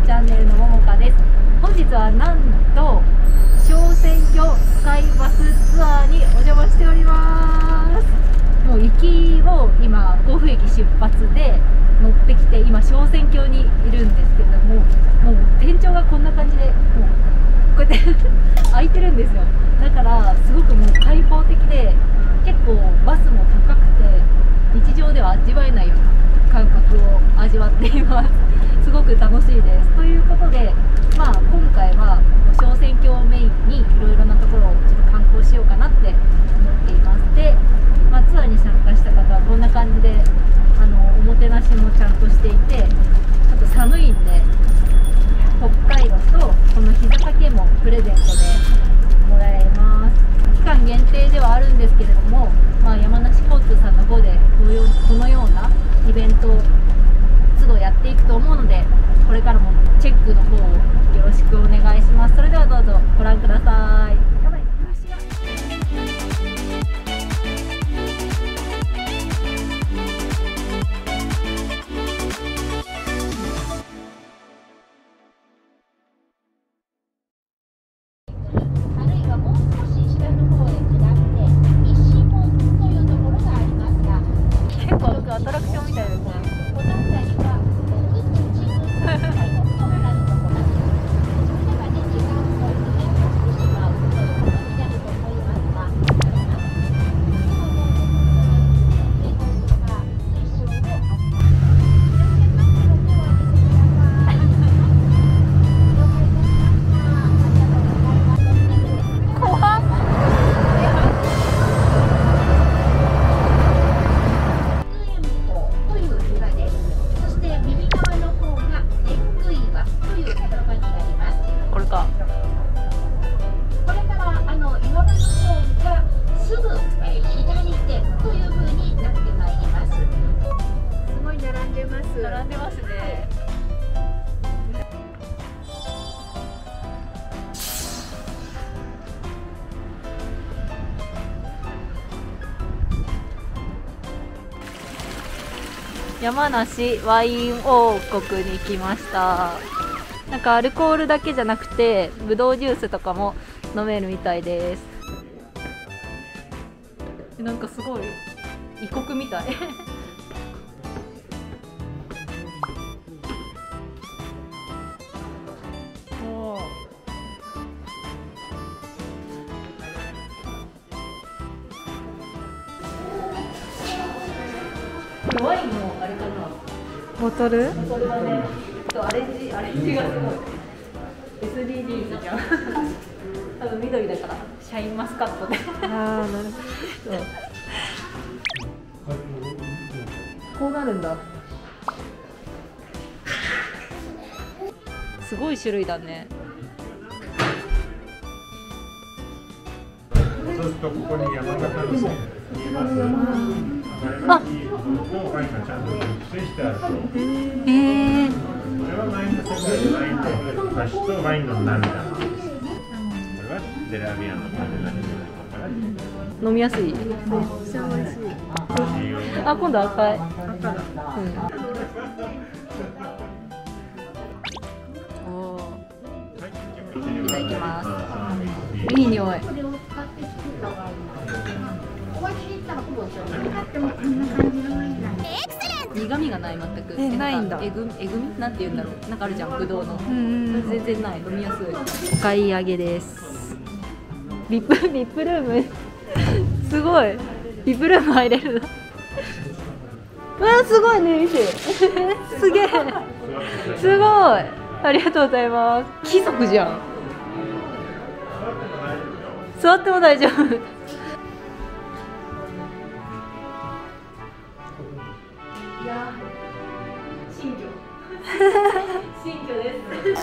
チャンネルのももかです。本日はなんと小選挙スカイバスツアーにお邪魔しております。もう行きを今甲府駅出発で乗ってきて、今小選挙にいるんですけれども、もう天井がこんな感じでもうこうやって開いてるんですよ。だからすごくもう開放的で、結構バスも高くて日常では味わえないような感覚を味わっています。すごく楽しいです。ということで、今回は小選挙をメインにいろいろなところをちょっと観光しようかなって思っています。で、ツアーに参加した方はこんな感じでおもてなしもちゃんとしていて、あと寒いんで北海道とこの膝掛けもプレゼントでもらえます。期間限定ではあるんですけれども、山梨交通さんの方でこのようなイベントを都度やっていくと思うので、これからもチェックの方をよろしくお願いします。それではどうぞご覧ください。やばい、虫が。あるいはもう少し下の方へ下って石門というところがありますが、結構アトラクションみたいですね。この辺りは並んでますね。山梨ワイン王国に来ました。なんかアルコールだけじゃなくてブドウジュースとかも飲めるみたいです。なんかすごい異国みたい。ワインのあれかな、ボトルはね、アレンジがすごい SDGs じゃん。多分緑だからシャインマスカットで。ああ、なるほど。こうなるんだ。すごい種類だね。 そうするとここに山形の線見えます。 あ、 ワインがちゃんと熟成してあると。これはワインの世界でワインと菓子とワインの涙なんです。これはゼラビアの種なんです。 飲みやすい。めっちゃ美味しい。あ、今度赤い。いただきます。いい匂い。苦味がない、全く。ないんだ。えぐみなんて言うんだろう。なんかあるじゃん、ぶどうの。全然ない、飲みやすい。お買い上げです。リップルーム。すごい。リップルーム入れるの。うわ、すごいね、すげえ。すごい。ありがとうございます。貴族じゃん。座っても大丈夫。いや、新居。新居です。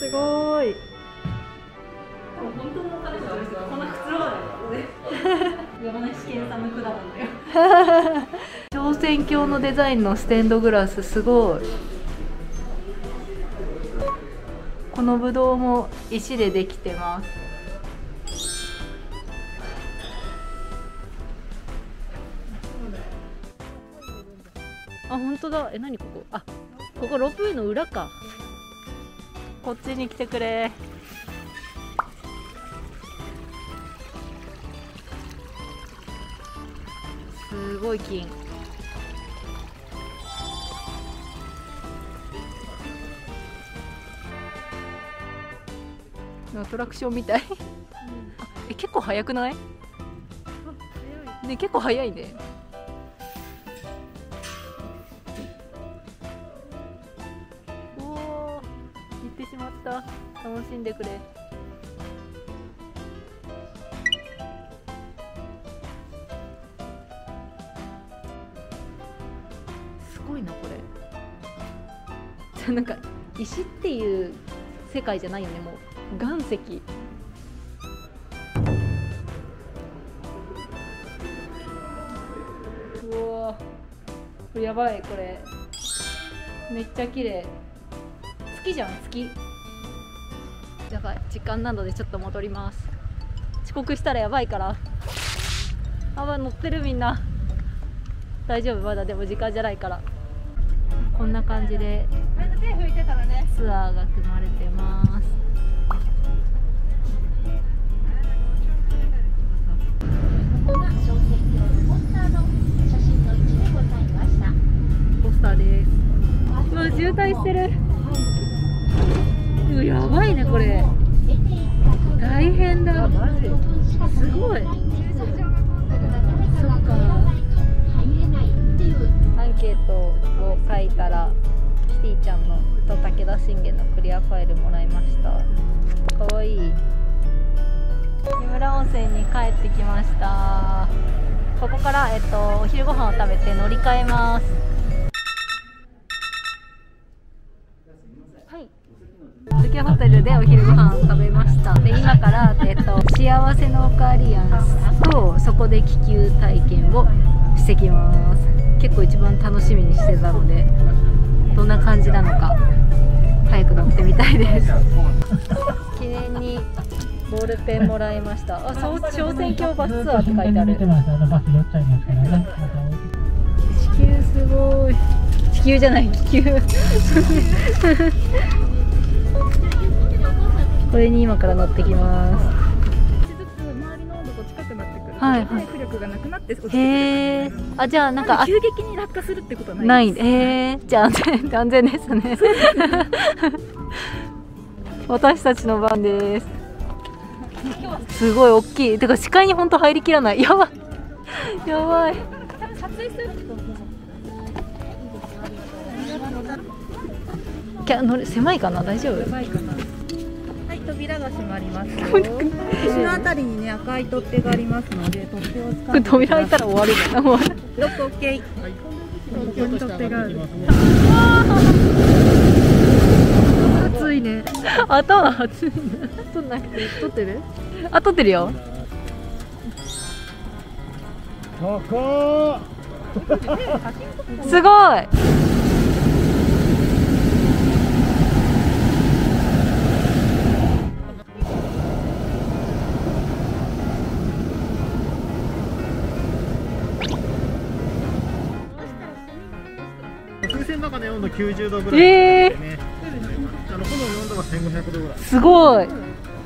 すごい。本当のお金じゃないですよ。こんなくつろがないからね。山梨県産の果物だよ。小選挙のデザインのステンドグラス、すごい。このブドウも石でできてます。あ、本当だ。何ここ。あ、ここロープウェイの裏か。 こっちに来てくれ。すごい金。アトラクションみたい。結構早くない？ね、結構早いね。おお、行ってしまった。楽しんでくれ。すごいなこれ。なんか石っていう世界じゃないよね、もう岩石。うわー、やばい。これめっちゃ綺麗。月じゃん、月。やばい、時間なのでちょっと戻ります。遅刻したらやばいから。あば乗ってるみんな。大丈夫、まだでも時間じゃないから。こんな感じでツアーが組まれてます。ポスターです。もう渋滞してる。やばいねこれ。大変だ。すごい。そっか。アンケートを書いたらキティちゃんのと武田信玄のクリアファイルもらいました。かわいい。湯村温泉に帰ってきました。ここから、お昼ご飯を食べて乗り換えます。はい、東京ホテルでお昼ご飯を食べました。で今から、幸せの丘アリアンスとそこで気球体験をしてきます。結構一番楽しみにしてたので、どんな感じなのか早く乗ってみたいです。記念にボールペンもらいました。あ、小仙峡バスツアーって書いてある。地球すごい。地球じゃない、気球。これに今から乗ってきます。 周りの温度と近くなってくると、 はいはい、 浮力がなくなって落ちてくる。 へえ。あ、じゃあなんか急激に落下するってことはない。 ない。じゃあ安全ですね。私たちの番です。すごい大きい。てか視界に本当入りきらない。やばい。やばい。 撮影する。 狭いかな、大丈夫。 狭いかな。はい、扉が閉まりますよ。このあたりにね、赤い取っ手がありますので、取っ手を使って。 扉開いたら終わるかな。 ロックオッケー。ここに取っ手がある。暑いね。 頭熱い。 取んなくて、取ってる？ あ、撮ってるよ。すごい。 風船の中の温度90度ぐらいですね。炎の温度が1500度ぐらい。 すごい。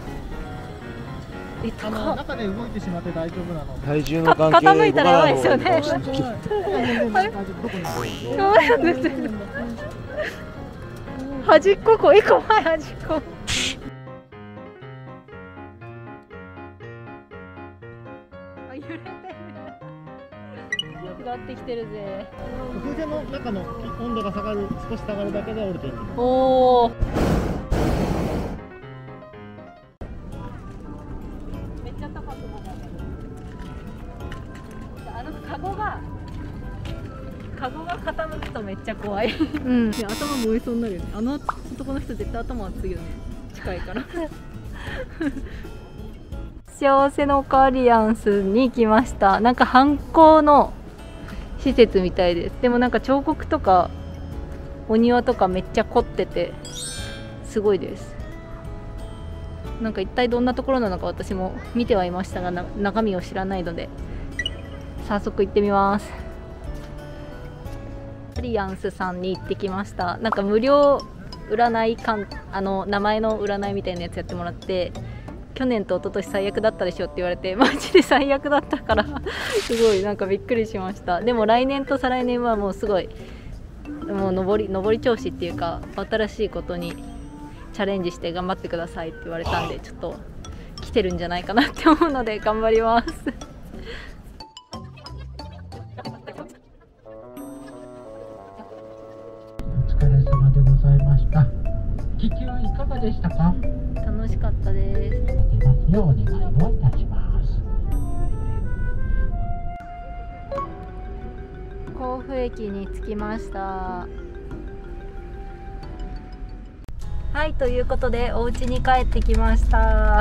中で動いてしまって大丈夫なので。 体重の関係で傾いたらやばいですよね。端っここ、一個前端っこ。揺れてる。下ってきてるぜ。 風船の中の温度が下がる、少し下がるだけで折れている。 おお。めっちゃ高くなる。カゴが傾くとめっちゃ怖い。うん。頭燃えそうになるよね。男の人絶対頭熱いよね。近いから。幸せの丘アリアンスに来ました。なんか観光の施設みたいです。でもなんか彫刻とかお庭とかめっちゃ凝っててすごいです。なんか一体どんなところなのか私も見てはいましたが、中身を知らないので早速行ってみます。アリアンスさんに行ってきました。なんか無料占い名前の占いみたいなやつやってもらって、去年と一昨年最悪だったでしょって言われて、マジで最悪だったからすごいなんかびっくりしました。でも来年と再来年はもうすごいもう上り調子っていうか、新しいことにチャレンジして頑張ってくださいって言われたんで、ちょっと来てるんじゃないかなって思うので頑張りますお疲れ様でございました。気球いかがでしたか？ 楽しかったです。 いただきますようお願いをいたします。 甲府駅に着きました。はい、ということでお家に帰ってきました。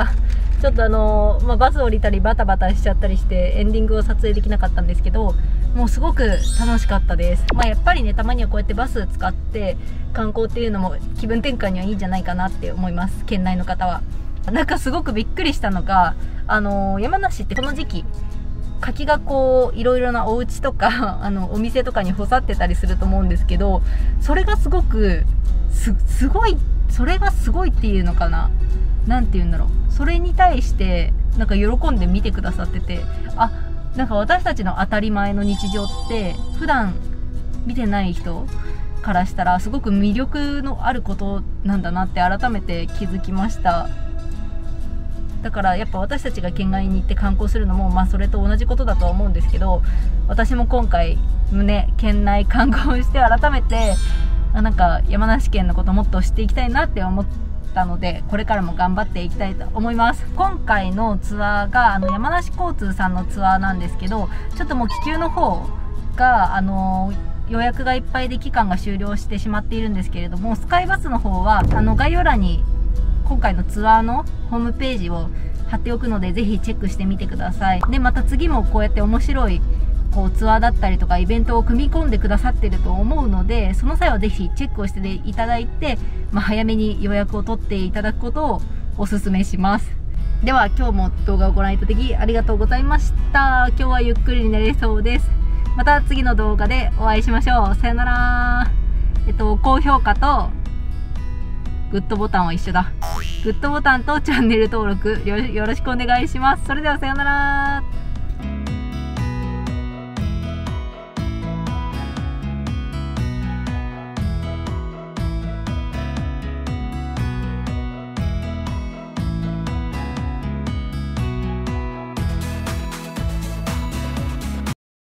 ちょっとバス降りたりバタバタしちゃったりしてエンディングを撮影できなかったんですけど、もうすごく楽しかったです。やっぱりね、たまにはこうやってバス使って観光っていうのも気分転換にはいいんじゃないかなって思います、県内の方は。なんかすごくびっくりしたのが、山梨ってこの時期柿がこういろいろなお家とかお店とかに干さってたりすると思うんですけど、それがすごくすごい、それがすごいっていうのかな、なんて言うんだろう、それに対してなんか喜んで見てくださってて、なんか私たちの当たり前の日常って普段見てない人からしたらすごく魅力のあることなんだなって改めて気づきました。だからやっぱ私たちが県外に行って観光するのもそれと同じことだとは思うんですけど、私も今回県内観光して改めてなんか山梨県のこともっと知っていきたいなって思ったので、これからも頑張っていきたいと思います。今回のツアーが山梨交通さんのツアーなんですけど、ちょっともう気球の方が予約がいっぱいで期間が終了してしまっているんですけれども、スカイバスの方は概要欄に今回のツアーのホームページを貼っておくので、ぜひチェックしてみてください。でまた次もこうやって面白いツアーだったりとかイベントを組み込んでくださってると思うので、その際はぜひチェックをしていただいて、早めに予約を取っていただくことをお勧めします。では今日も動画をご覧いただきありがとうございました。今日はゆっくり寝れそうです。また次の動画でお会いしましょう。さよなら。高評価とグッドボタンは一緒だ。グッドボタンとチャンネル登録よろしくお願いします。それではさよなら。